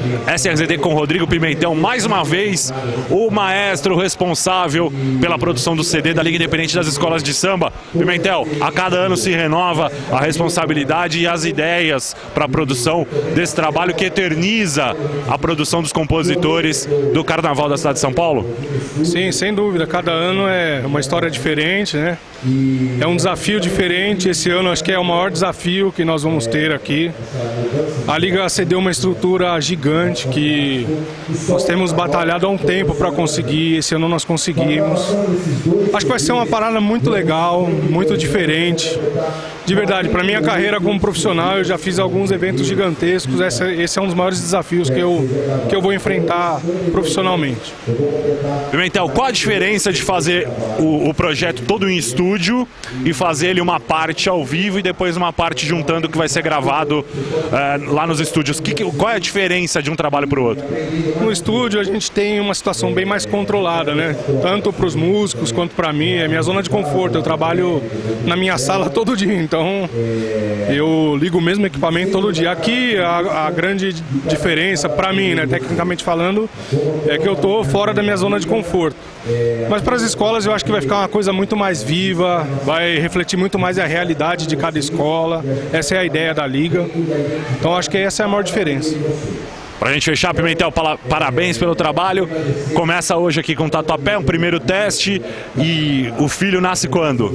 SRZT com Rodrigo Pimentel, mais uma vez o maestro responsável pela produção do CD da Liga Independente das Escolas de Samba. Pimentel, a cada ano se renova a responsabilidade e as ideias para a produção desse trabalho que eterniza a produção dos compositores do Carnaval da cidade de São Paulo? Sim, sem dúvida, cada ano é uma história diferente, né? É um desafio diferente. Esse ano acho que é o maior desafio que nós vamos ter aqui. A Liga cedeu uma estrutura gigante que nós temos batalhado há um tempo para conseguir. Esse ano nós conseguimos. Acho que vai ser uma parada muito legal, muito diferente. De verdade, para minha carreira como profissional, eu já fiz alguns eventos gigantescos. Esse é um dos maiores desafios que eu vou enfrentar profissionalmente. Pimentel, qual a diferença de fazer o projeto todo em estúdio e fazer ele uma parte ao vivo e depois uma parte juntando que vai ser gravado lá nos estúdios? Qual é a diferença de um trabalho para o outro? No estúdio a gente tem uma situação bem mais controlada, né? Tanto para os músicos quanto para mim, é minha zona de conforto. Eu trabalho na minha sala todo dia, então eu ligo o mesmo equipamento todo dia. Aqui a grande diferença para mim, né, tecnicamente falando, é que eu tô fora da minha zona de conforto. Mas para as escolas eu acho que vai ficar uma coisa muito mais viva, vai refletir muito mais a realidade de cada escola. Essa é a ideia da Liga. Então acho que essa é a maior diferença. Pra gente fechar, Pimentel, parabéns pelo trabalho. Começa hoje aqui com o Tatuapé, um primeiro teste. E o filho nasce quando?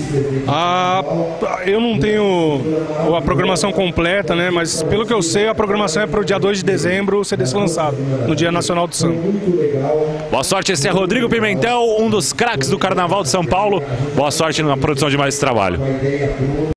Eu não tenho a programação completa, né? Mas pelo que eu sei, a programação é para o dia 2 de dezembro o CD ser lançado, no Dia Nacional do Samba. Boa sorte, esse é Rodrigo Pimentel, um dos craques do Carnaval de São Paulo. Boa sorte na produção de mais esse trabalho.